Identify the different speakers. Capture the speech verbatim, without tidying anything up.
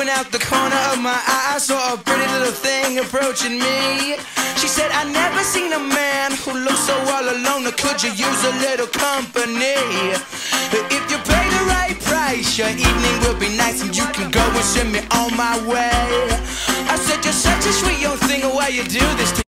Speaker 1: Looking out the corner of my eye, I saw a pretty little thing approaching me. She said, I never seen a man who looks so all alone. Could you use a little company? If you pay the right price, your evening will be nice, and you can go and send me on my way. I said, you're such a sweet young thing, why you do this to